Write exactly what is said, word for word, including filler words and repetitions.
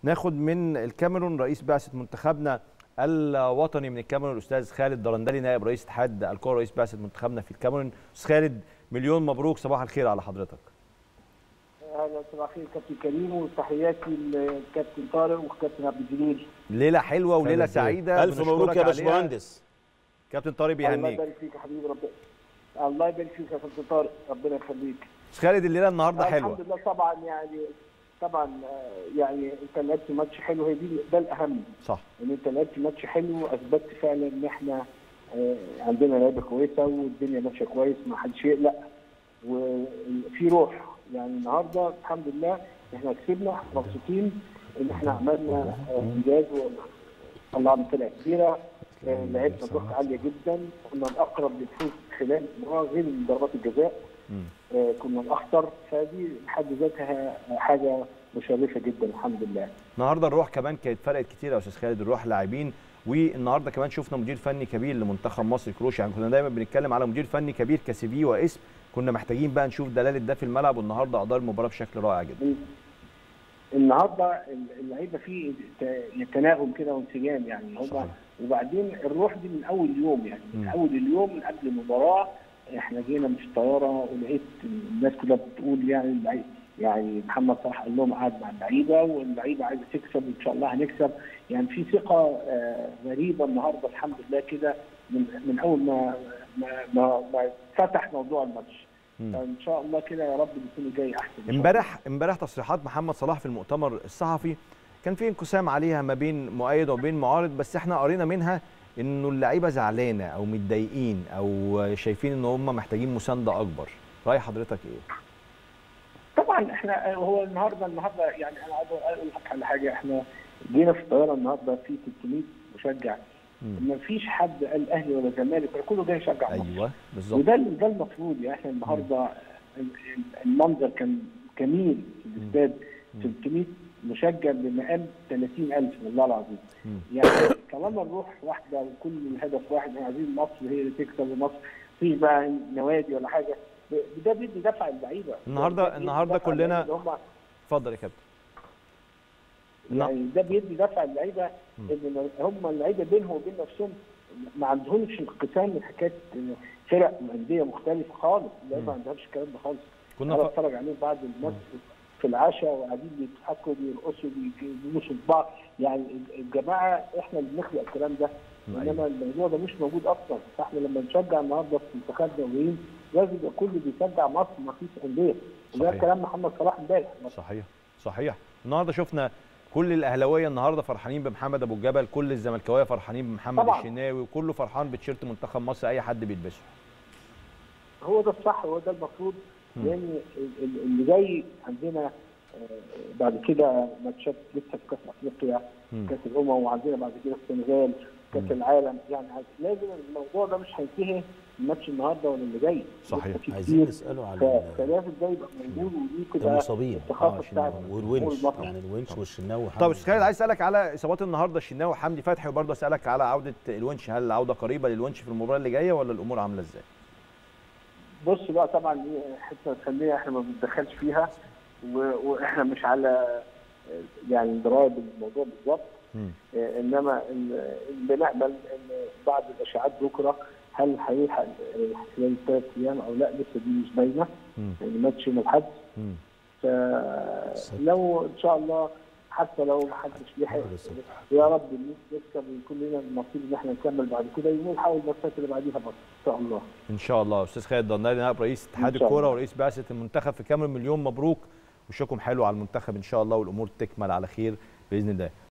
ناخد من الكاميرون رئيس بعثة منتخبنا الوطني من الكاميرون الأستاذ خالد درندلي نائب رئيس اتحاد الكرة رئيس بعثة منتخبنا في الكاميرون. أستاذ خالد مليون مبروك، صباح الخير على حضرتك. اهلا، صباح الخير كابتن كريم، وتحياتي للكابتن طارق والكابتن عبد الجليل. ليلة حلوة وليلة سعيدة، ألف مبروك يا باشمهندس. كابتن طارق بيهنيك. الله يبارك فيك يا حبيبي، ربنا الله يبارك فيك يا كابتن طارق، ربنا يخليك. أستاذ خالد الليلة النهارده حلوة الحمد لله. طبعا يعني طبعا يعني انت لعبت ماتش حلو، هي دي ده الاهم. صح، ان انت لعبت ماتش حلو، اثبتت فعلا ان احنا عندنا لعيبه كويسه والدنيا ماشيه كويس، ما حدش يقلق وفي روح. يعني النهارده الحمد لله احنا كسبنا، مبسوطين ان احنا عملنا انجاز وطلعنا فرقه كبيره، لعبنا ضغط عاليه جدا، كنا الاقرب للفوز خلال المباراه غير ضربات الجزاء. آه كنا الاخطر، فدي بحد ذاتها حاجه مشرفه جدا الحمد لله. النهارده الروح كمان كانت فرقت كتير يا استاذ خالد، الروح لاعبين، والنهارده كمان شفنا مدير فني كبير لمنتخب مصر كروش. يعني كنا دايما بنتكلم على مدير فني كبير كسي في واسم، كنا محتاجين بقى نشوف دلاله ده في الملعب، والنهارده ادار المباراه بشكل رائع جدا. النهارده اللعيبه فيه تناغم كده وانسجام، يعني هم، وبعدين الروح دي من اول يوم، يعني من اول اليوم من قبل المباراه احنا جينا مش طياره، ولقيت الناس كلها بتقول يعني يعني محمد صلاح قال لهم قعد مع اللعيبه، واللعيبه عايزه تكسب وان شاء الله هنكسب. يعني في ثقه غريبه النهارده الحمد لله كده من من اول ما ما ما, ما فتح موضوع الماتش. فان شاء الله كده يا رب يكون الجاي احسن. امبارح امبارح تصريحات محمد صلاح في المؤتمر الصحفي كان في انقسام عليها ما بين مؤيد وبين معارض، بس احنا قرينا منها انه اللعيبه زعلانه او متضايقين او شايفين ان هم محتاجين مسانده اكبر. راي حضرتك ايه؟ طبعا احنا هو النهارده النهارده يعني انا عايز اقول لك على حاجه، احنا جينا في الطياره النهارده في ستمية مشجع، ما فيش حد قال اهلي ولا زمالك، كله جاي يشجع مصر. ايوه بالظبط، وده ده المفروض. يعني احنا النهارده المنظر كان جميل في الاستاد، ستمية مشجع بمقام ثلاثين ألف والله العظيم. يعني طالما الروح واحده وكل الهدف واحد، احنا عايزين مصر هي اللي تكسب، ومصر مفيش بقى نوادي ولا حاجه، ده بيدي دفع اللعيبه. النهارده النهارده كلنا اتفضل يا كابتن. يعني ده بيدي دفع اللعيبه، ان هم اللعيبه بينهم وبين نفسهم ما عندهمش انقسام من حكايه فرق وانديه مختلفه خالص، اللعيبه ما عندهمش الكلام ده خالص. كنا انا بتفرج عليهم بعد الماتش في العشاء وقاعدين بيضحكوا بيرقصوا بيبوسوا بعض، يعني الجماعه احنا اللي بنخلق الكلام ده، انما الموضوع ده مش موجود اصلا. فاحنا لما نشجع النهارده في منتخبنا وين لازم يبقى كله بيشجع مصر، ما فيش انديه. وده كلام محمد صلاح امبارح. صحيح صحيح. النهارده شفنا كل الاهلاويه النهارده فرحانين بمحمد ابو الجبل، كل الزملكاويه فرحانين بمحمد طبعا الشناوي، وكله فرحان بتيشيرت منتخب مصر اي حد بيلبسه. هو ده الصح، هو ده المفروض، لان اللي جاي عندنا بعد كده ماتشات لسه في كاس افريقيا، كاس الامم، وعندنا بعد كده السنغال، كاس العالم. يعني لازم الموضوع ده مش هينتهي الماتش النهارده ولا اللي جاي. صحيح. عايزين نساله على فلازم ده يبقى موجود، ودي كده المصابين الثقافه والونش، يعني الونش والشناوي. طب استاذ خالد عايز اسالك على اصابات النهارده الشناوي وحمدي فتحي، وبرضه اسالك على عوده الونش، هل العوده قريبه للونش في المباراه اللي جايه ولا الامور عامله ازاي؟ بص بقى، طبعا دي حته فنيه احنا ما بنتدخلش فيها، واحنا مش على يعني درايه بالموضوع بالظبط، انما بنامل ان بعد الاشاعات بكره هل هيلحق خلال ثلاث ايام او لا، لسه دي مش باينه، يعني ماتش يوم الاحد. فلو ان شاء الله حتى لو ما حدش لحق يا رب نكسب ويكون لنا النصيب ان احنا نكمل بعد كده، ونحاول الماتشات اللي بعديها بس ان شاء الله. ان شاء الله. استاذ خالد درندلي نائب رئيس اتحاد الكوره ورئيس بعثه المنتخب في كاميرون، مليون مبروك وشكم حلو على المنتخب ان شاء الله، والامور تكمل على خير باذن الله.